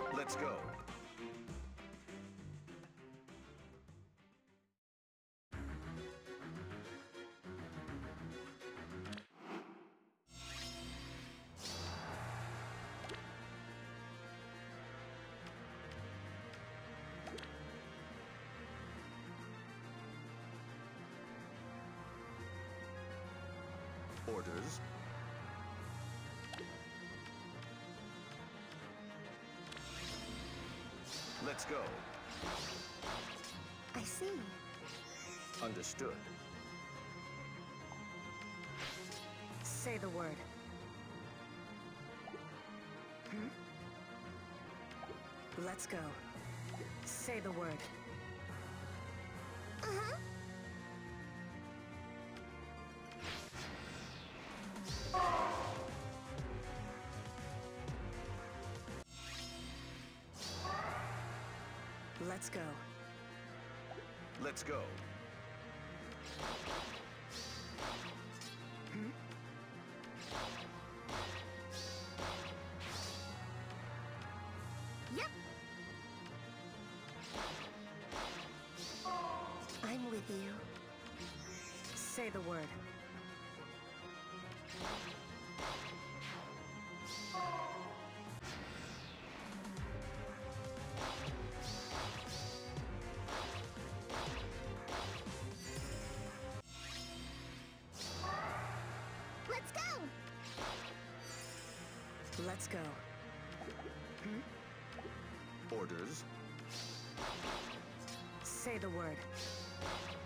Let's go. Orders. Let's go. I see. Understood. Say the word. Let's go. Say the word. Uh-huh. Let's go. Let's go. Yep. I'm with you. Say the word. Let's go! Let's go. Orders. Say the word.